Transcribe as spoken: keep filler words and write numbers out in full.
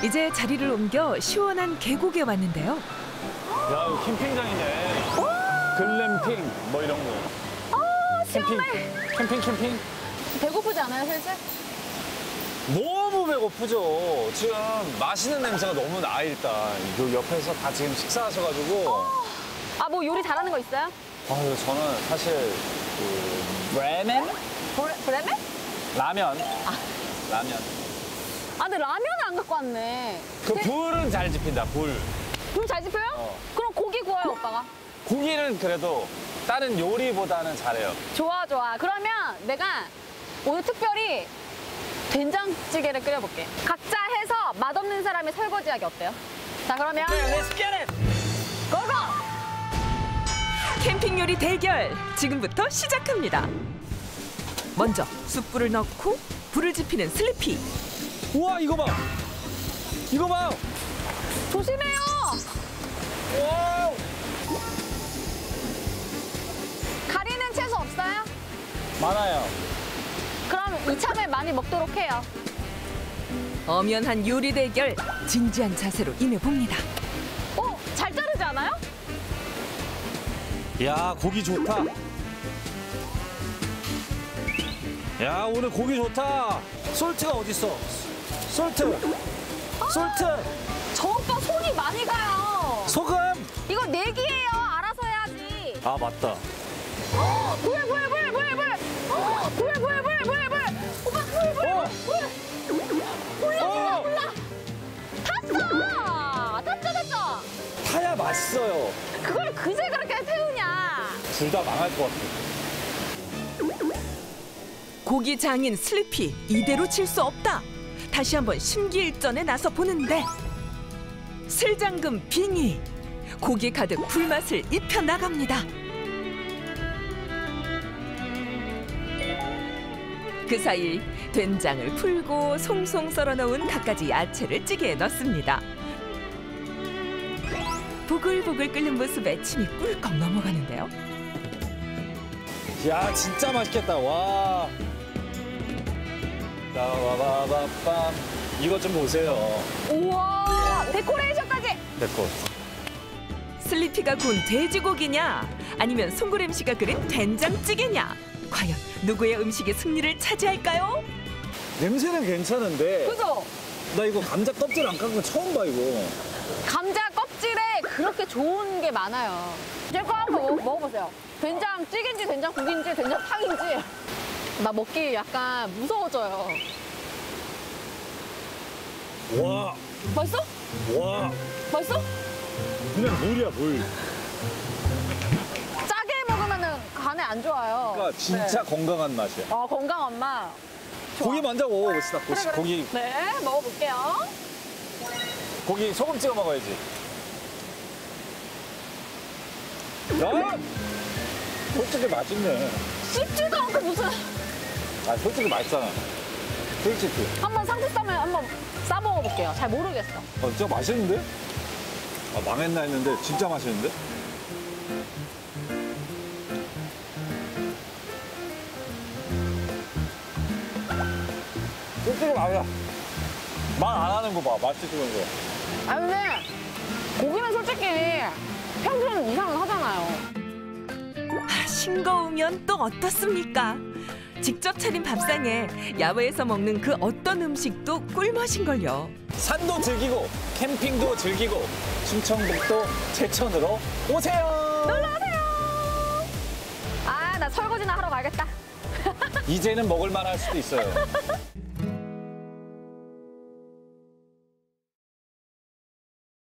이제 자리를 옮겨 시원한 계곡에 왔는데요. 야, 이거 캠핑장이네. 글램핑 뭐 이런 거. 아, 캠핑, 시원해. 캠핑, 캠핑. 배고프지 않아요, 슬슬? 너무 배고프죠. 지금 맛있는 냄새가 너무 나, 일단. 요 옆에서 다 지금 식사하셔가지고. 아, 뭐 요리 잘하는 거 있어요? 아유, 저는 사실 그 브레멘? 브레, 브레멘? 라면. 아. 라면. 아, 근데 라면을 안 갖고 왔네. 그 네. 불은 잘 지핀다, 불. 불 잘 지펴요? 어. 그럼 고기 구워요, 오빠가. 고기는 그래도 다른 요리보다는 잘해요. 좋아, 좋아. 그러면 내가 오늘 특별히 된장찌개를 끓여볼게. 각자 해서 맛없는 사람이 설거지하기 어때요? 자, 그러면 Let's get it! 고고! 캠핑 요리 대결 지금부터 시작합니다. 먼저 숯불을 넣고 불을 지피는 슬리피. 우와, 이거 봐! 이거 봐! 조심해요! 와우! 가리는 채소 없어요? 많아요. 그럼 이참에 많이 먹도록 해요. 엄연한 요리 대결 진지한 자세로 임해봅니다. 어? 잘 자르지 않아요? 야, 고기 좋다. 야, 오늘 고기 좋다. 솔트가 어딨어? 솔트! 솔트! 저 오빠 손이 많이 가요. 소금! 이거 내기예요. 알아서 해야지. 아, 맞다. 불, 불, 불, 불, 불. 불, 불, 불, 불, 불. 오빠 불, 불, 어! 불. 불러, 어! 불러, 불러. 탔어. 탔죠, 탔죠. 타야 맛있어요. 그걸 그제 그렇게 태우냐. 둘 다 망할 것 같아. 고기 장인 슬리피 이대로 칠 수 없다. 다시 한번 심기일전에 나서 보는데 슬잠금 빙의. 고기 가득 불맛을 입혀 나갑니다. 그 사이 된장을 풀고 송송 썰어 놓은 갖가지 야채를 찌개에 넣습니다. 보글보글 끓는 모습에 침이 꿀꺽 넘어가는데요. 야, 진짜 맛있겠다. 와. 빠바바밤. 이것 좀 보세요. 우와, 데코레이션까지. 됐고. 슬리피가 구운 돼지고기냐 아니면 송구렘 씨가 끓인 된장찌개냐. 과연 누구의 음식이 승리를 차지할까요? 냄새는 괜찮은데. 그죠? 나 이거 감자 껍질 안 깐 거 처음 봐, 이거. 감자 껍질에 그렇게 좋은 게 많아요. 제 거 한번 먹- 먹어보세요. 된장찌개인지 된장국인지 된장탕인지. 나 먹기 약간 무서워져요. 와. 맛있어? 와. 맛있어? 그냥 물이야, 물. 짜게 먹으면 간에 안 좋아요. 그러니까 진짜 네. 건강한 맛이야. 어, 건강한 맛. 좋아. 고기 먼저 먹어봅시다. 그래, 그래. 고기, 네, 먹어볼게요. 고기 소금 찍어 먹어야지. 야! 솔직히 맛있네. 씹지도 않고 무슨. 아, 솔직히 맛있잖아. 솔직히. 한번 상추 쌈을 한번 싸 먹어볼게요. 잘 모르겠어. 아, 진짜 맛있는데? 아, 망했나 했는데 진짜 맛있는데? 솔직히 맛이야. 말 안 하는 거 봐, 맛있는 거. 아, 근데 고기는 솔직히 평균 이상은 하잖아요. 아, 싱거우면 또 어떻습니까? 직접 차린 밥상에 야외에서 먹는 그 어떤 음식도 꿀맛인걸요. 산도 즐기고 캠핑도 즐기고 충청북도 제천으로 오세요. 놀러오세요. 아, 나 설거지나 하러 가야겠다. 이제는 먹을만 할 수도 있어요.